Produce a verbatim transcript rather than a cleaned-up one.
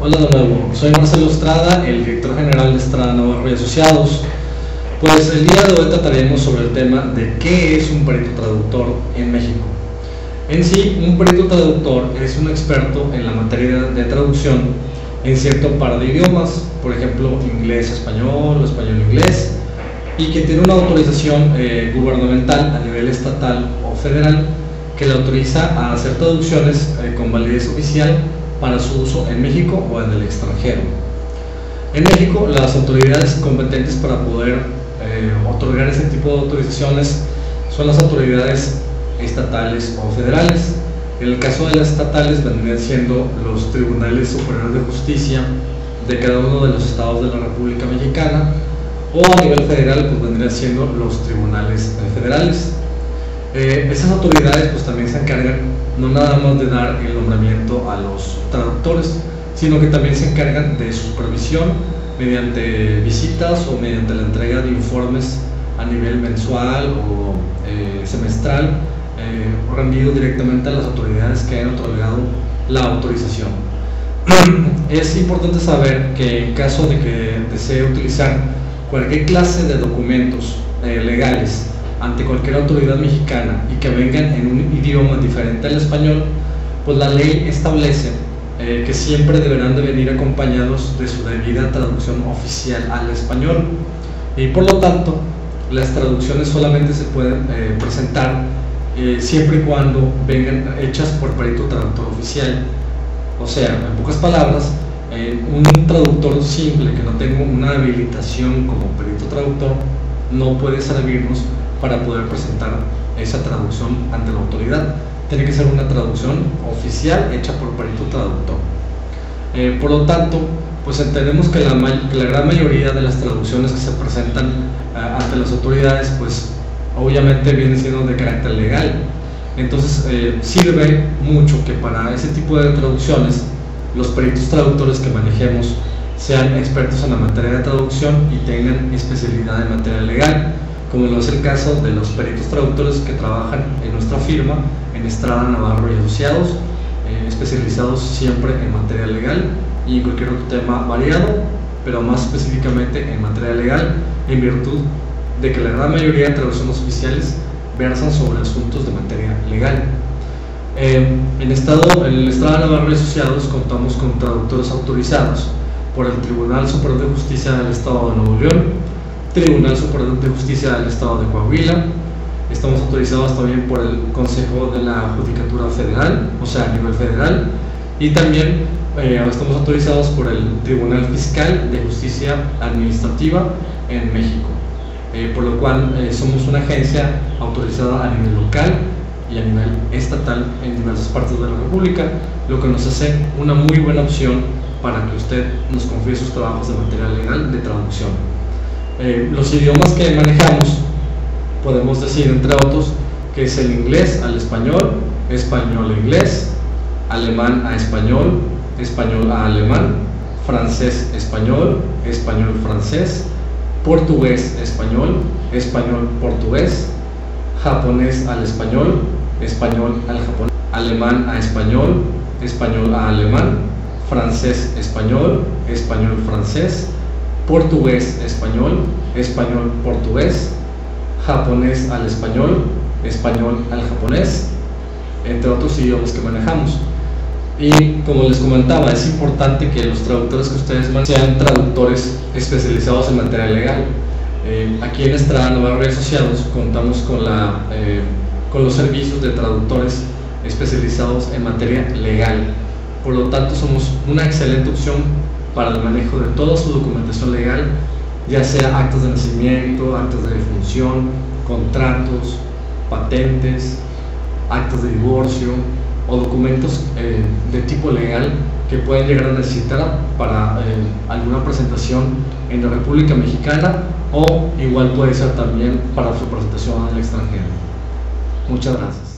Hola de nuevo, soy Marcelo Estrada, el director general de Estrada Navarro y Asociados. Pues el día de hoy trataremos sobre el tema de qué es un perito traductor en México. En sí, un perito traductor es un experto en la materia de traducción en cierto par de idiomas, por ejemplo, inglés-español o español-inglés, y que tiene una autorización eh, gubernamental a nivel estatal o federal que le autoriza a hacer traducciones eh, con validez oficial para su uso en México o en el extranjero. En México, las autoridades competentes para poder eh, otorgar ese tipo de autorizaciones son las autoridades estatales o federales. En el caso de las estatales vendrían siendo los tribunales superiores de justicia de cada uno de los estados de la República Mexicana, o a nivel federal pues vendrían siendo los tribunales federales. Eh, esas autoridades pues también se encargan no nada más de dar el nombramiento a los traductores, sino que también se encargan de su supervisión mediante visitas o mediante la entrega de informes a nivel mensual o eh, semestral, eh, rendido directamente a las autoridades que han otorgado la autorización. Es importante saber que en caso de que desee utilizar cualquier clase de documentos eh, legales ante cualquier autoridad mexicana y que vengan en un idioma diferente al español, pues la ley establece eh, que siempre deberán de venir acompañados de su debida traducción oficial al español, y por lo tanto las traducciones solamente se pueden eh, presentar eh, siempre y cuando vengan hechas por perito traductor oficial. O sea, en pocas palabras, eh, un traductor simple que no tenga una habilitación como perito traductor no puede servirnos para poder presentar esa traducción ante la autoridad. Tiene que ser una traducción oficial hecha por perito traductor. Eh, por lo tanto, pues entendemos que la, que la gran mayoría de las traducciones que se presentan eh, ante las autoridades, pues obviamente vienen siendo de carácter legal. Entonces eh, sirve mucho que para ese tipo de traducciones los peritos traductores que manejemos sean expertos en la materia de traducción y tengan especialidad en materia legal, como lo es el caso de los peritos traductores que trabajan en nuestra firma, en Estrada Navarro y Asociados, eh, especializados siempre en materia legal y en cualquier otro tema variado, pero más específicamente en materia legal, en virtud de que la gran mayoría de traducciones oficiales versan sobre asuntos de materia legal. Eh, en, estado, en el Estrada Navarro y Asociados contamos con traductores autorizados por el Tribunal Superior de Justicia del Estado de Nuevo León, Tribunal Superior de Justicia del Estado de Coahuila. Estamos autorizados también por el Consejo de la Judicatura Federal, o sea, a nivel federal, y también eh, estamos autorizados por el Tribunal Fiscal de Justicia Administrativa en México, eh, por lo cual eh, somos una agencia autorizada a nivel local y a nivel estatal en diversas partes de la República, lo que nos hace una muy buena opción para que usted nos confíe sus trabajos de materia legal de traducción. Eh, los idiomas que manejamos podemos decir, entre otros, que es el inglés al español, español a inglés, alemán a español, español a alemán, francés español, español francés, portugués español, español portugués, japonés al español, español al japonés, alemán a español, español a alemán, francés español, español francés, portugués español, español portugués, japonés al español, español al japonés, entre otros idiomas que manejamos. Y como les comentaba, es importante que los traductores que ustedes manejen sean traductores especializados en materia legal. Eh, aquí en Estrada Navarro y Asociados contamos con, la, eh, con los servicios de traductores especializados en materia legal. Por lo tanto, somos una excelente opción para el manejo de toda su documentación legal, ya sea actos de nacimiento, actos de defunción, contratos, patentes, actos de divorcio o documentos eh, de tipo legal que pueden llegar a necesitar para eh, alguna presentación en la República Mexicana, o igual puede ser también para su presentación en el extranjero. Muchas gracias.